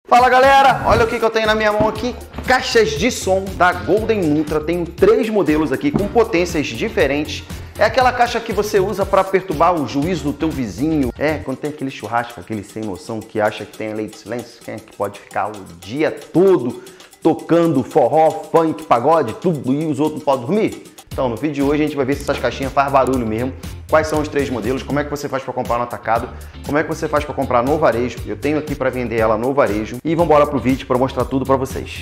Fala galera, olha o que eu tenho na minha mão aqui, caixas de som da Golden Ultra. Tenho 3 modelos aqui com potências diferentes. É aquela caixa que você usa para perturbar o juízo do teu vizinho. Quando tem aquele churrasco, aquele sem noção que acha que tem a lei de silêncio, quem é que pode ficar o dia todo tocando forró, funk, pagode, tudo e os outros não podem dormir? Então, no vídeo de hoje a gente vai ver se essas caixinhas fazem barulho mesmo, quais são os 3 modelos, como é que você faz para comprar no atacado, como é que você faz para comprar no varejo. Eu tenho aqui para vender ela no varejo e vamos embora pro vídeo para mostrar tudo para vocês.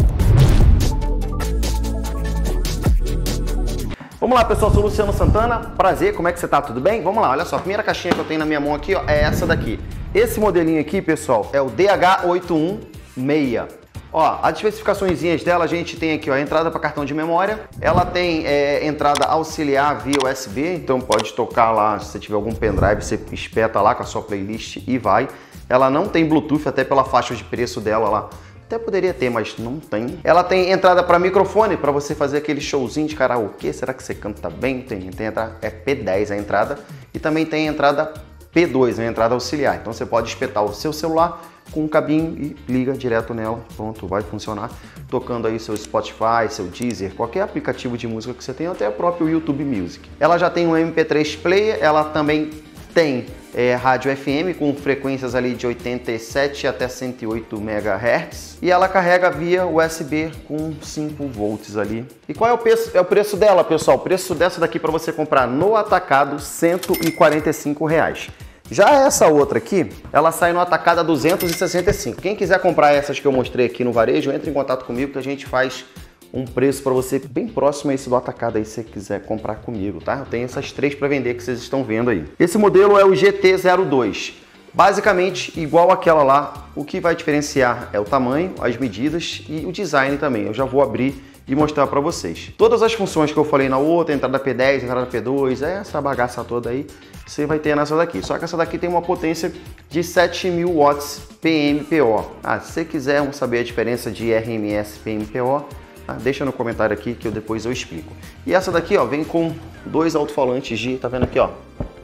Vamos lá pessoal, sou o Luciano Santana, prazer, como é que você tá? Tudo bem? Vamos lá, olha só, a primeira caixinha que eu tenho na minha mão aqui ó, é essa daqui. Esse modelinho aqui, pessoal, é o DH816. Ó, as especificaçõezinhas dela, a gente tem aqui ó, a entrada para cartão de memória. Ela tem entrada auxiliar via USB, então pode tocar lá, se você tiver algum pendrive, você espeta lá com a sua playlist e vai. Ela não tem Bluetooth, até pela faixa de preço dela lá. Até poderia ter, mas não tem. Ela tem entrada para microfone, para você fazer aquele showzinho de karaokê. Será que você canta bem? Tem entrada, é P10 a entrada. E também tem entrada P2, a entrada auxiliar. Então você pode espetar o seu celular com um cabinho e liga direto nela. Pronto, vai funcionar. Tocando aí seu Spotify, seu Deezer, qualquer aplicativo de música que você tem, até o próprio YouTube Music. Ela já tem um MP3 player, ela também tem rádio FM com frequências ali de 87 até 108 MHz e ela carrega via USB com 5 volts ali. E qual é o preço dela, pessoal? O preço dessa daqui para você comprar no atacado, R$ 145. Já essa outra aqui, ela sai no atacado a 265. Quem quiser comprar essas que eu mostrei aqui no varejo, entre em contato comigo que a gente faz um preço para você bem próximo a esse do atacado aí, se você quiser comprar comigo, tá? Eu tenho essas 3 para vender que vocês estão vendo aí. Esse modelo é o GT02. Basicamente igual àquela lá, o que vai diferenciar é o tamanho, as medidas e o design também. Eu já vou abrir e mostrar para vocês. Todas as funções que eu falei na outra, entrada P10, entrada P2, essa bagaça toda aí, você vai ter nessa daqui. Só que essa daqui tem uma potência de 7.000 watts PMPO. Se você quiser saber a diferença de RMS PMPO, deixa no comentário aqui que depois eu explico. E essa daqui ó, vem com 2 alto-falantes de, tá vendo aqui ó,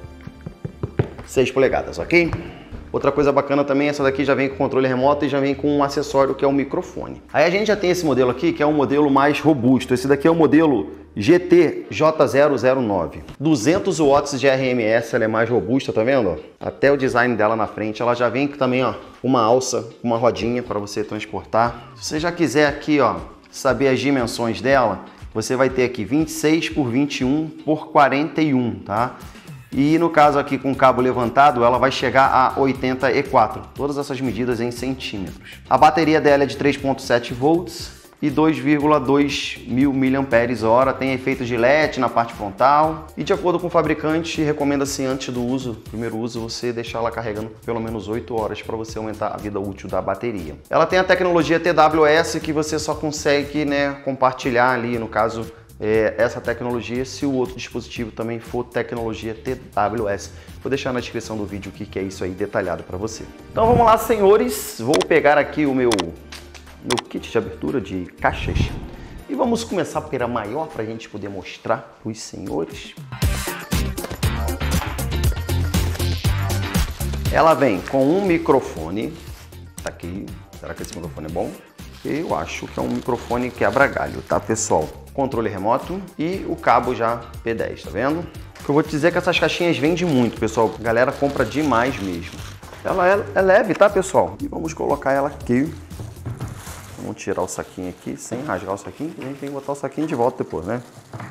6 polegadas, ok? Outra coisa bacana também, essa daqui já vem com controle remoto e já vem com um acessório que é o microfone. Aí a gente já tem esse modelo aqui, que é um modelo mais robusto. Esse daqui é o modelo GT-J009. 200 watts de RMS, ela é mais robusta, tá vendo? Até o design dela na frente. Ela já vem também, ó, uma alça, uma rodinha para você transportar. Se você já quiser aqui, ó, saber as dimensões dela, você vai ter aqui 26 por 21 por 41, tá? E no caso aqui com o cabo levantado, ela vai chegar a 84, todas essas medidas em centímetros. A bateria dela é de 3.7 volts e 2,2 mil mAh, tem efeito de LED na parte frontal e de acordo com o fabricante, recomenda-se antes do uso, primeiro uso, você deixar ela carregando por pelo menos 8 horas para você aumentar a vida útil da bateria. Ela tem a tecnologia TWS que você só consegue, né, compartilhar ali, no caso, essa tecnologia se o outro dispositivo também for tecnologia TWS. Vou deixar na descrição do vídeo o que é isso aí detalhado para você. Então vamos lá, senhores, vou pegar aqui o meu kit de abertura de caixas e vamos começar pela maior para a gente poder mostrar para os senhores. Ela vem com um microfone, tá aqui, será que esse microfone é bom? Eu acho que é um microfone quebra-galho, tá pessoal? Controle remoto e o cabo já P10, tá vendo? O que eu vou te dizer é que essas caixinhas vendem muito, pessoal. A galera compra demais mesmo. Ela é leve, tá pessoal? E vamos colocar ela aqui. Vamos tirar o saquinho aqui, sem rasgar o saquinho, a gente tem que botar o saquinho de volta depois, né?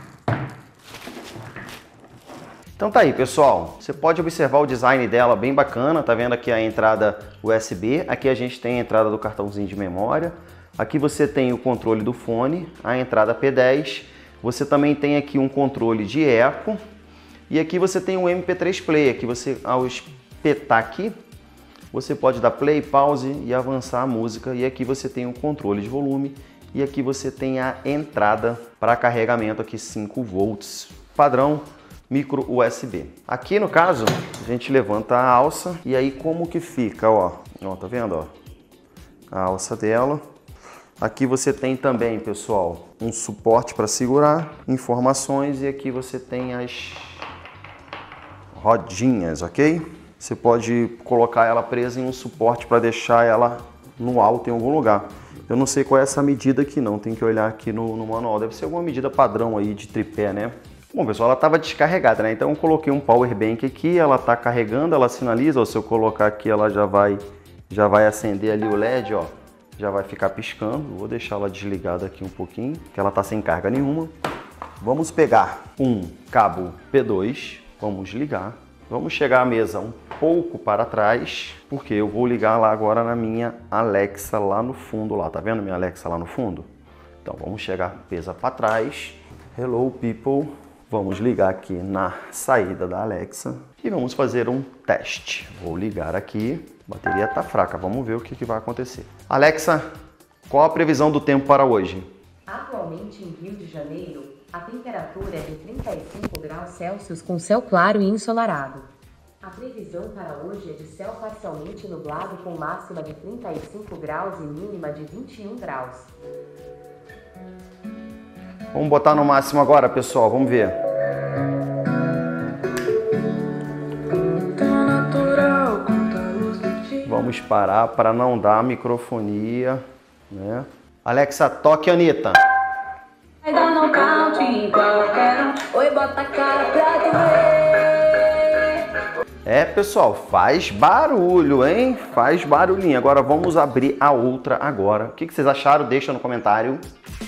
Então tá aí, pessoal. Você pode observar o design dela bem bacana. Tá vendo aqui a entrada USB. Aqui a gente tem a entrada do cartãozinho de memória. Aqui você tem o controle do fone, a entrada P10. Você também tem aqui um controle de eco. E aqui você tem um MP3 player, que você, ao espetar aqui, você pode dar play, pause e avançar a música. E aqui você tem um controle de volume. E aqui você tem a entrada para carregamento, aqui 5 volts, padrão micro USB. Aqui no caso, a gente levanta a alça e aí como que fica, ó, tá vendo, ó, a alça dela. Aqui você tem também, pessoal, um suporte para segurar, informações e aqui você tem as rodinhas, ok? Você pode colocar ela presa em um suporte para deixar ela no alto em algum lugar. Eu não sei qual é essa medida aqui não, tem que olhar aqui no manual. Deve ser alguma medida padrão aí de tripé, né? Bom, pessoal, ela estava descarregada, né? Então eu coloquei um power bank aqui, ela está carregando, ela sinaliza, ó, se eu colocar aqui ela já vai acender ali o LED, ó. Já vai ficar piscando. Vou deixar ela desligada aqui um pouquinho, que ela está sem carga nenhuma. Vamos pegar um cabo P2, vamos ligar. Vamos chegar à mesa um pouco para trás, porque eu vou ligar lá agora na minha Alexa lá no fundo, lá. Tá vendo minha Alexa lá no fundo? Então vamos chegar mesa para trás. Hello, people. Vamos ligar aqui na saída da Alexa e vamos fazer um teste. Vou ligar aqui, a bateria está fraca, vamos ver o que vai acontecer. Alexa, qual a previsão do tempo para hoje? Atualmente em Rio de Janeiro, a temperatura é de 35 graus Celsius com céu claro e ensolarado. A previsão para hoje é de céu parcialmente nublado com máxima de 35 graus e mínima de 21 graus. Vamos botar no máximo agora, pessoal, vamos ver. Vamos parar para não dar microfonia, né? Alexa, toque Anitta. Vai dar nocaute em qualquer um. Oi, bota a cara pra tu ver. É, pessoal, faz barulho, hein? Faz barulhinho. Agora vamos abrir a outra agora. O que vocês acharam? Deixa no comentário.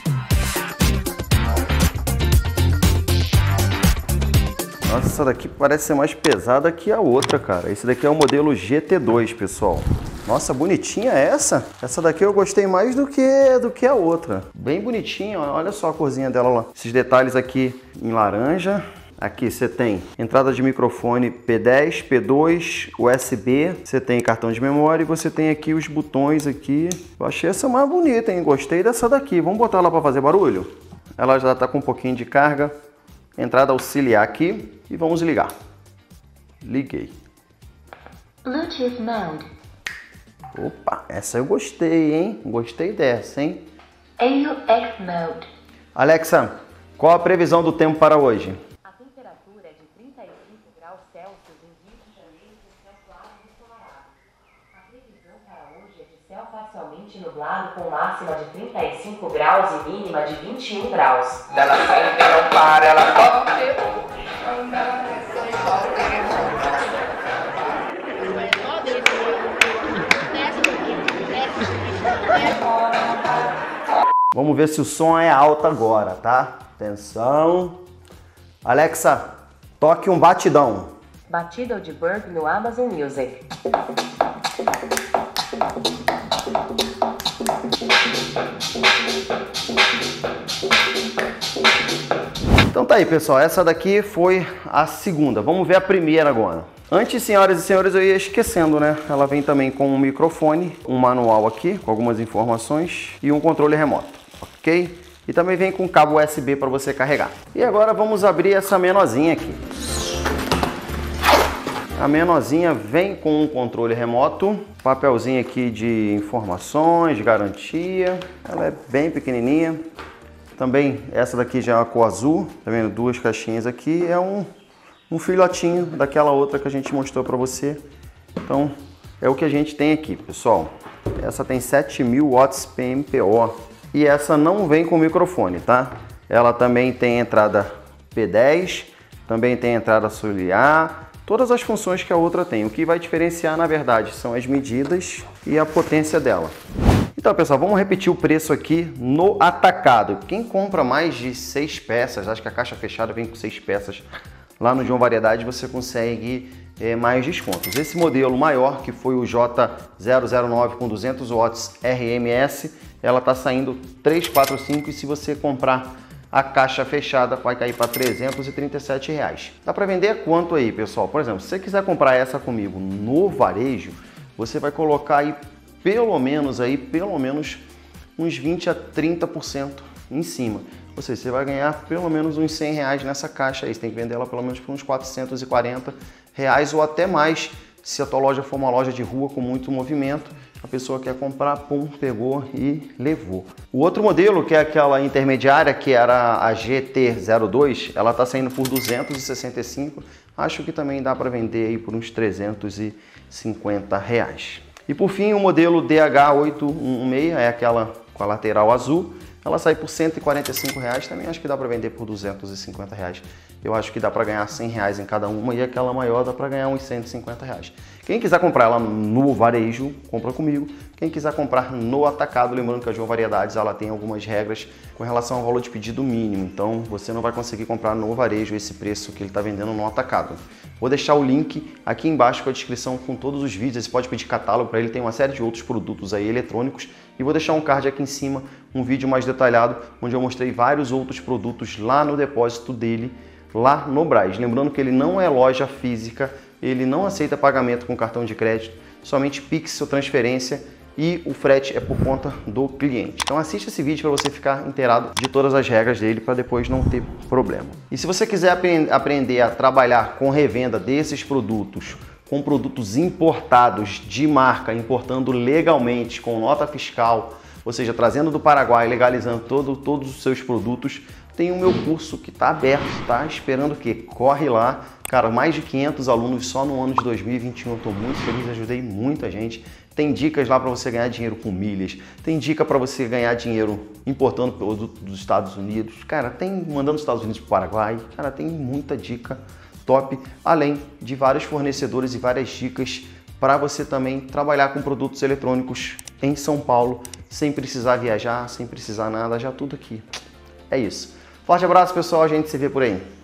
Nossa, essa daqui parece ser mais pesada que a outra, cara. Esse daqui é o modelo GT2, pessoal. Nossa, bonitinha essa. Essa daqui eu gostei mais do que a outra. Bem bonitinha, olha só a corzinha dela lá. Esses detalhes aqui em laranja. Aqui você tem entrada de microfone P10, P2, USB. Você tem cartão de memória e você tem aqui os botões aqui. Eu achei essa mais bonita, hein? Gostei dessa daqui. Vamos botar ela para fazer barulho? Ela já tá com um pouquinho de carga. Entrada auxiliar aqui e vamos ligar. Liguei. Bluetooth mode. Opa, essa eu gostei, hein? Gostei dessa, hein? AUX mode. Alexa, qual a previsão do tempo para hoje? A temperatura é de 35 graus Celsius em Rio de Janeiro com céu claro e ensolarado. A previsão para hoje é de céu parcialmente nublado com máxima de 35 graus e mínima de 21 graus. Ela sempre não para, ela toca. Vamos ver se o som é alto agora, tá? Atenção. Alexa, toque um batidão. Batida de Burp no Amazon Music. Então tá aí, pessoal, essa daqui foi a segunda. Vamos ver a primeira agora. Antes, senhoras e senhores, eu ia esquecendo, né? Ela vem também com um microfone, um manual aqui com algumas informações e um controle remoto, ok? E também vem com cabo USB para você carregar. E agora vamos abrir essa menorzinha aqui. A menorzinha vem com um controle remoto, papelzinho aqui de informações, de garantia. Ela é bem pequenininha. Também essa daqui já é a cor azul, tá vendo? Duas caixinhas aqui. É um filhotinho daquela outra que a gente mostrou para você. Então é o que a gente tem aqui, pessoal. Essa tem 7.000 watts PMPO. E essa não vem com microfone, tá? Ela também tem entrada P10, também tem entrada auxiliar, todas as funções que a outra tem. O que vai diferenciar, na verdade, são as medidas e a potência dela. Então, pessoal, vamos repetir o preço aqui no atacado. Quem compra mais de 6 peças, acho que a caixa fechada vem com 6 peças, lá no João Variedade você consegue mais descontos. Esse modelo maior, que foi o J009 com 200 watts RMS, ela está saindo 345 e se você comprar a caixa fechada vai cair para R$ 337. Dá para vender quanto aí, pessoal? Por exemplo, se você quiser comprar essa comigo no varejo, você vai colocar aí pelo menos uns 20 a 30% em cima. Ou seja, você vai ganhar pelo menos uns R$100 nessa caixa aí. Você tem que vender ela pelo menos por uns R$440 ou até mais, se a tua loja for uma loja de rua com muito movimento. A pessoa quer comprar, pum, pegou e levou. O outro modelo, que é aquela intermediária, que era a GT02, ela está saindo por 265. Acho que também dá para vender aí por uns R$350. E por fim, o modelo DH816, é aquela com a lateral azul, ela sai por R$ 145, também acho que dá para vender por R$ 250. Eu acho que dá para ganhar R$ 100 em cada uma e aquela maior dá para ganhar uns R$ 150. Quem quiser comprar ela no varejo, compra comigo. Quem quiser comprar no atacado, lembrando que a João Variedades ela tem algumas regras com relação ao valor de pedido mínimo, então você não vai conseguir comprar no varejo esse preço que ele está vendendo no atacado. Vou deixar o link aqui embaixo com a descrição com todos os vídeos, você pode pedir catálogo para ele, tem uma série de outros produtos aí eletrônicos e vou deixar um card aqui em cima, um vídeo mais detalhado, onde eu mostrei vários outros produtos lá no depósito dele, lá no Brás. Lembrando que ele não é loja física, ele não aceita pagamento com cartão de crédito, somente Pix ou transferência e o frete é por conta do cliente. Então assista esse vídeo para você ficar inteirado de todas as regras dele para depois não ter problema. E se você quiser aprender a trabalhar com revenda desses produtos, com produtos importados de marca, importando legalmente, com nota fiscal, ou seja, trazendo do Paraguai, legalizando todos os seus produtos, tem o meu curso que está aberto, tá? Esperando o quê? Corre lá. Cara, mais de 500 alunos só no ano de 2021. Eu estou muito feliz, ajudei muita gente. Tem dicas lá para você ganhar dinheiro com milhas. Tem dica para você ganhar dinheiro importando produto dos Estados Unidos. Cara, tem mandando dos Estados Unidos para o Paraguai. Cara, tem muita dica top, além de vários fornecedores e várias dicas para você também trabalhar com produtos eletrônicos em São Paulo, sem precisar viajar, sem precisar nada, já tudo aqui. É isso. Forte abraço, pessoal, a gente se vê por aí.